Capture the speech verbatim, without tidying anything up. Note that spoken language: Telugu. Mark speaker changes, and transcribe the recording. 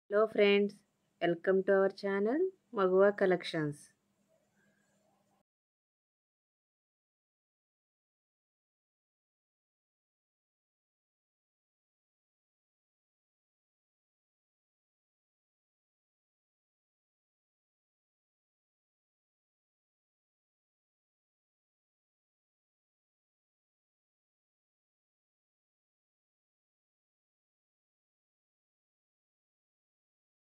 Speaker 1: Hello friends, welcome to our channel Maguva Collections.